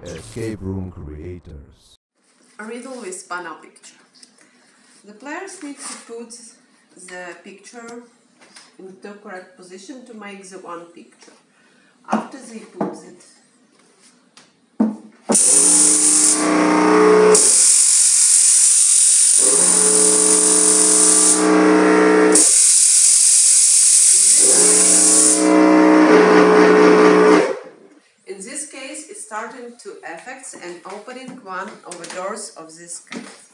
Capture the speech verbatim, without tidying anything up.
Escape room creators. A riddle with Panno picture. The players need to put the picture in the correct position to make the one picture. After they put it, in this case, it's starting two effects and opening one of the doors of this case.